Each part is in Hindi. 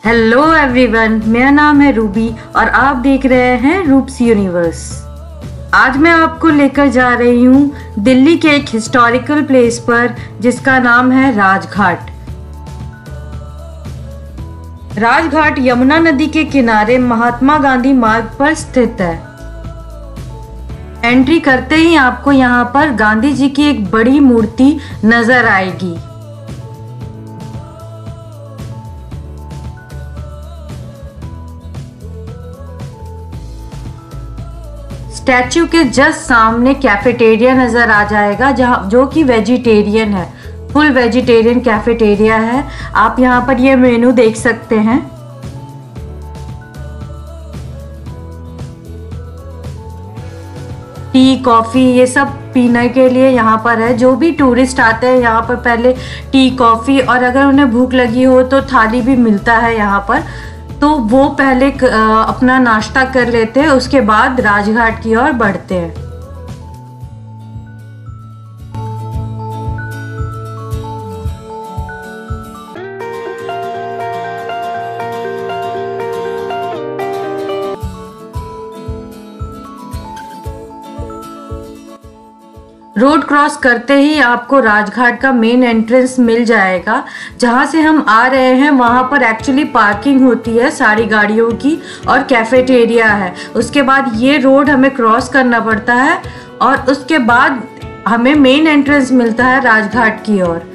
हेलो एवरीवन, मेरा नाम है रूबी और आप देख रहे हैं रूप्स यूनिवर्स। आज मैं आपको लेकर जा रही हूँ दिल्ली के एक हिस्टोरिकल प्लेस पर जिसका नाम है राजघाट। राजघाट यमुना नदी के किनारे महात्मा गांधी मार्ग पर स्थित है। एंट्री करते ही आपको यहाँ पर गांधी जी की एक बड़ी मूर्ति नजर आएगी। स्टैच्यू के जस्ट सामने कैफेटेरिया नजर आ जाएगा जो कि वेजिटेरियन है, फुल वेजिटेरियन कैफेटेरिया है। आप यहाँ पर ये मेनू देख सकते हैं। टी कॉफी ये सब पीने के लिए यहाँ पर है। जो भी टूरिस्ट आते हैं यहाँ पर पहले टी कॉफी और अगर उन्हें भूख लगी हो तो थाली भी मिलता है यहाँ पर, तो वो पहले अपना नाश्ता कर लेते हैं, उसके बाद राजघाट की ओर बढ़ते हैं। रोड क्रॉस करते ही आपको राजघाट का मेन एंट्रेंस मिल जाएगा। जहाँ से हम आ रहे हैं वहाँ पर एक्चुअली पार्किंग होती है सारी गाड़ियों की और कैफेटेरिया है। उसके बाद ये रोड हमें क्रॉस करना पड़ता है और उसके बाद हमें मेन एंट्रेंस मिलता है राजघाट की ओर।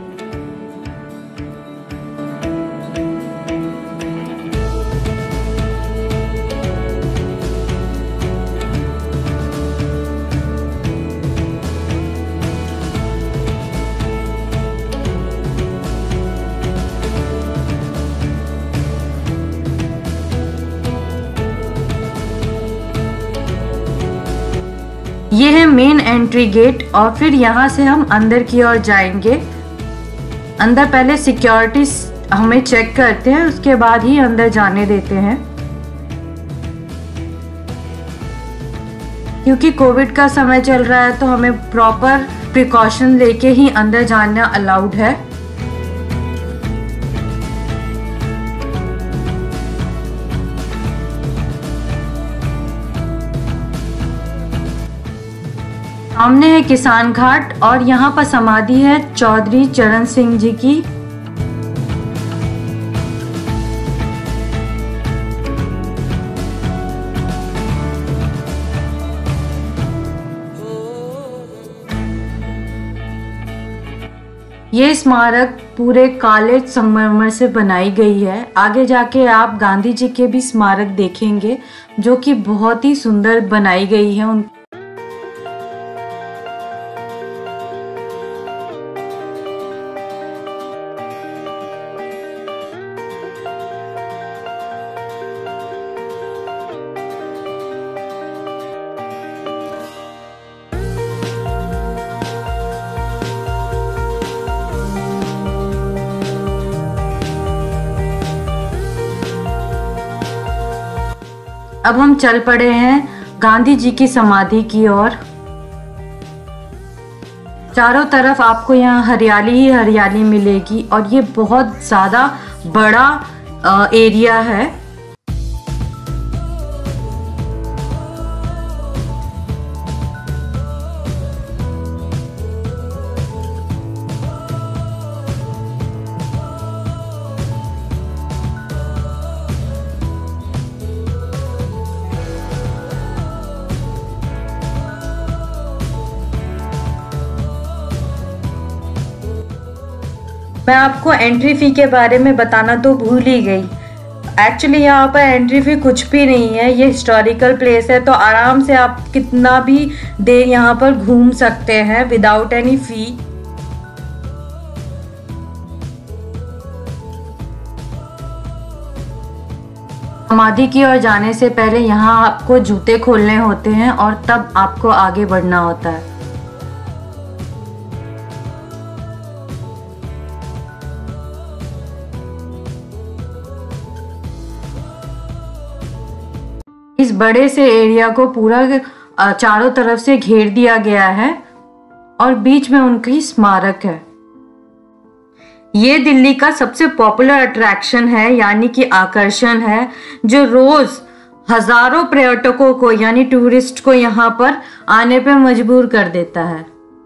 ये है मेन एंट्री गेट और फिर यहाँ से हम अंदर की ओर जाएंगे। अंदर पहले सिक्योरिटी हमें चेक करते हैं, उसके बाद ही अंदर जाने देते हैं। क्योंकि कोविड का समय चल रहा है तो हमें प्रॉपर प्रिकॉशन लेके ही अंदर जाना अलाउड है। सामने है किसान घाट और यहाँ पर समाधि है चौधरी चरण सिंह जी की। ये स्मारक पूरे काले संगमरमर से बनाई गई है। आगे जाके आप गांधी जी के भी स्मारक देखेंगे जो कि बहुत ही सुंदर बनाई गई है। अब हम चल पड़े हैं गांधी जी की समाधि की ओर। चारों तरफ आपको यहाँ हरियाली ही हरियाली मिलेगी और ये बहुत ज़्यादा बड़ा एरिया है। मैं आपको एंट्री फी के बारे में बताना तो भूल ही गई। एक्चुअली यहाँ पर एंट्री फी कुछ भी नहीं है। ये हिस्टोरिकल प्लेस है तो आराम से आप कितना भी देर यहाँ पर घूम सकते हैं विदाउट एनी फी। समाधि की ओर जाने से पहले यहाँ आपको जूते खोलने होते हैं और तब आपको आगे बढ़ना होता है। इस बड़े से एरिया को पूरा चारों तरफ से घेर दिया गया है और बीच में उनकी स्मारक है। ये दिल्ली का सबसे पॉपुलर अट्रैक्शन है, यानी कि आकर्षण है, जो रोज हजारों पर्यटकों को यानी टूरिस्ट को यहाँ पर आने पे मजबूर कर देता है।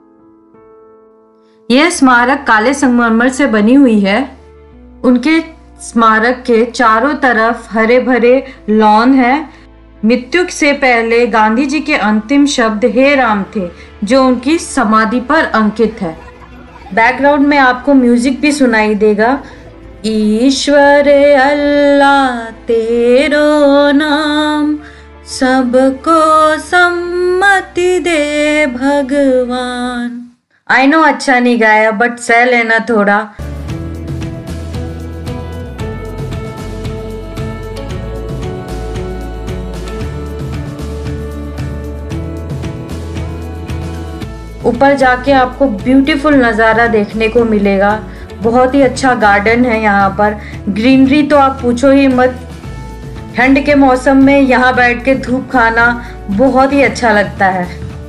यह स्मारक काले संगमरमर से बनी हुई है। उनके स्मारक के चारों तरफ हरे भरे लॉन है। मृत्यु से पहले गांधी जी के अंतिम शब्द हे राम थे, जो उनकी समाधि पर अंकित है। बैकग्राउंड में आपको म्यूजिक भी सुनाई देगा। ईश्वर अल्लाह तेरो नाम, सबको सम्मति दे भगवान। आई नो अच्छा नहीं गाया, बट सह लेना थोड़ा। ऊपर जाके आपको ब्यूटीफुल नज़ारा देखने को मिलेगा। बहुत ही अच्छा गार्डन है यहाँ पर। ग्रीनरी तो आप पूछो ही मत। ठंड के मौसम में यहाँ बैठ के धूप खाना बहुत ही अच्छा लगता है।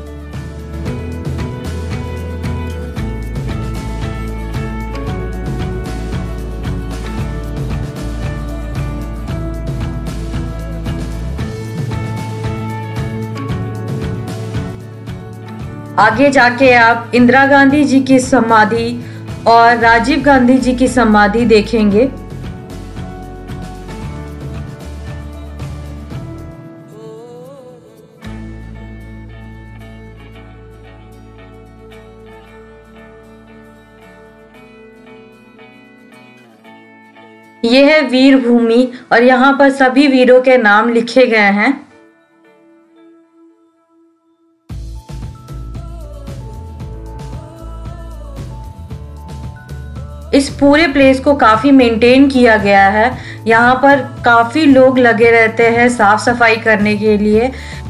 आगे जाके आप इंदिरा गांधी जी की समाधि और राजीव गांधी जी की समाधि देखेंगे। यह है वीर भूमि और यहाँ पर सभी वीरों के नाम लिखे गए हैं। इस पूरे प्लेस को काफी मेंटेन किया गया है। यहाँ पर काफी लोग लगे रहते हैं साफ सफाई करने के लिए।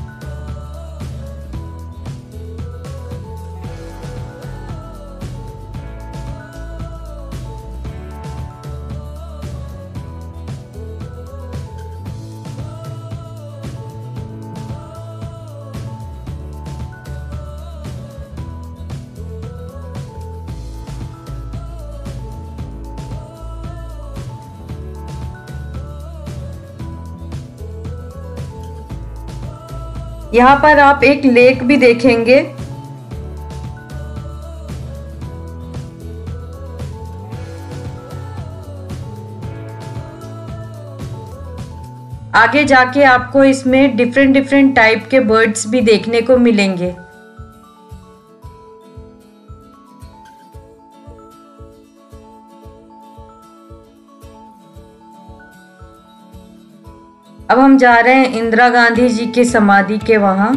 यहाँ पर आप एक लेक भी देखेंगे। आगे जाके आपको इसमें डिफरेंट टाइप के बर्ड्स भी देखने को मिलेंगे। अब हम जा रहे हैं इंदिरा गांधी जी की समाधि के वहां।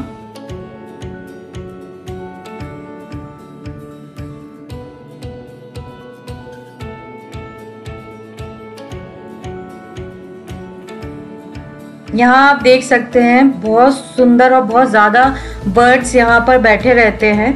यहाँ आप देख सकते हैं बहुत सुंदर और बहुत ज्यादा बर्ड्स यहाँ पर बैठे रहते हैं।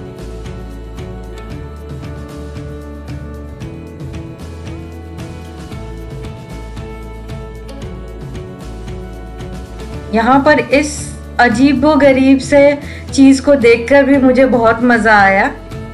यहाँ पर इस अजीबोगरीब से चीज को देखकर भी मुझे बहुत मजा आया।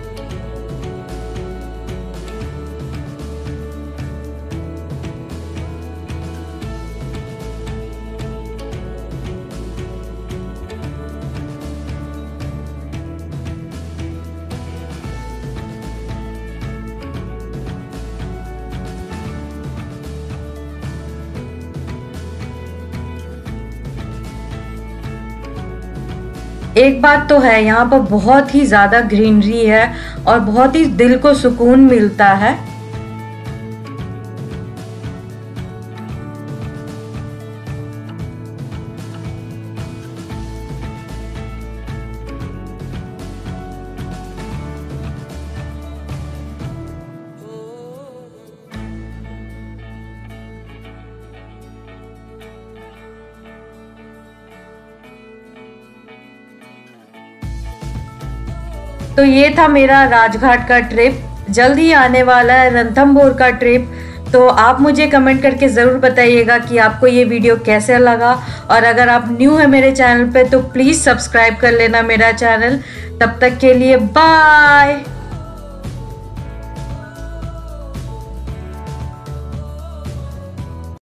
एक बात तो है, यहाँ पर बहुत ही ज्यादा ग्रीनरी है और बहुत ही दिल को सुकून मिलता है। तो ये था मेरा राजघाट का ट्रिप। जल्द ही आने वाला है रणथंभौर का ट्रिप। तो आप मुझे कमेंट करके ज़रूर बताइएगा कि आपको ये वीडियो कैसे लगा। और अगर आप न्यू है मेरे चैनल पे तो प्लीज़ सब्सक्राइब कर लेना मेरा चैनल। तब तक के लिए बाय।